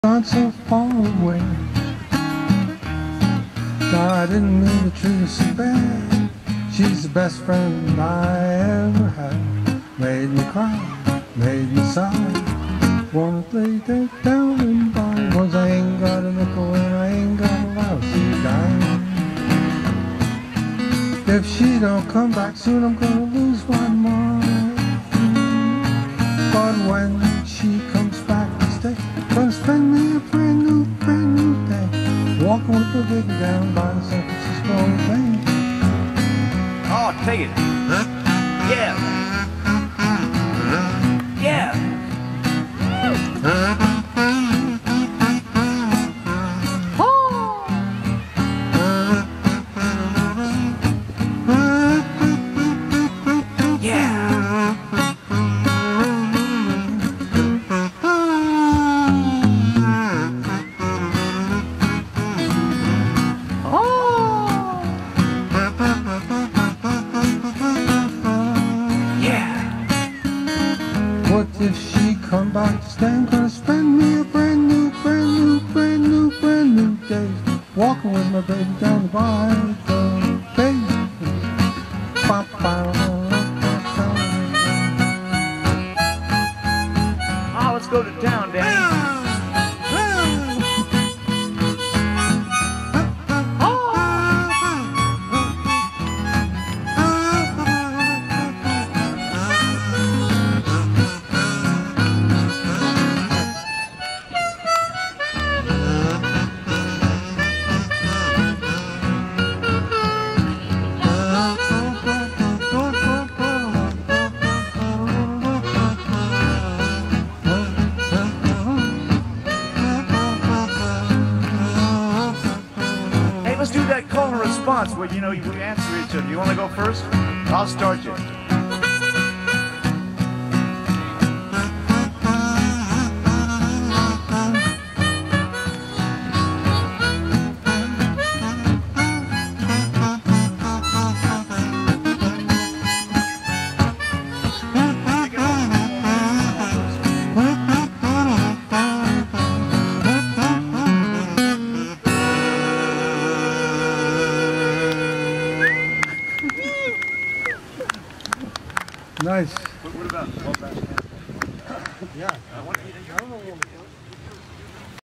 Not so far away. I didn't mean to treat her so bad. She's the best friend I ever had. Made me cry, made me sigh. Wanna lay that down and buy. 'Cause I ain't got a nickel and I ain't got a lousy dime. If she don't come back soon, I'm gonna lose my mind. But when she comes back to stay, gonna spend me a brand new day. Walking with the baby down by the San Francisco Bay. Oh, take it. Yeah. Yeah. What if she come back to stay? I'm gonna spend me a brand new day. Walking with my baby down by the bay. Oh, let's go to town, Danny. Let's do that call and response where, you know, you answer each other. You want to go first? I'll start you. Nice. What about? Yeah. I don't know.